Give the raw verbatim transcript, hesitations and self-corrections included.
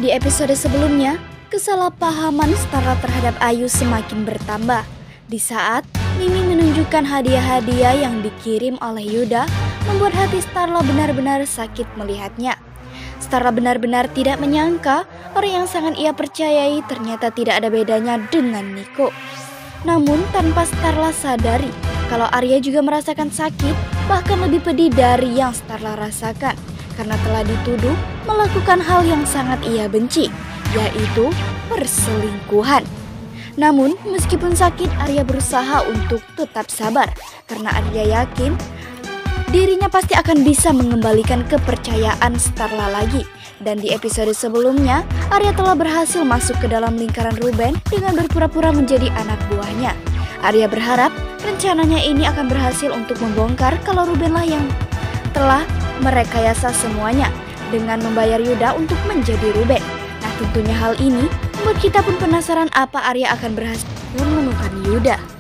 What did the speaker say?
Di episode sebelumnya, kesalahpahaman Starla terhadap Ayu semakin bertambah. Di saat Mimi menunjukkan hadiah-hadiah yang dikirim oleh Yuda, membuat hati Starla benar-benar sakit melihatnya. Starla benar-benar tidak menyangka orang yang sangat ia percayai ternyata tidak ada bedanya dengan Niko. Namun tanpa Starla sadari kalau Arya juga merasakan sakit, bahkan lebih pedih dari yang Starla rasakan, karena telah dituduh melakukan hal yang sangat ia benci, yaitu perselingkuhan. Namun meskipun sakit, Arya berusaha untuk tetap sabar, karena Arya yakin dirinya pasti akan bisa mengembalikan kepercayaan Starla lagi. Dan di episode sebelumnya, Arya telah berhasil masuk ke dalam lingkaran Ruben dengan berpura-pura menjadi anak buahnya. Arya berharap rencananya ini akan berhasil untuk membongkar kalau Rubenlah yang telah merekayasa semuanya dengan membayar Yuda untuk menjadi Ruben. Nah, tentunya hal ini membuat kita pun penasaran apa Arya akan berhasil menemukan Yuda.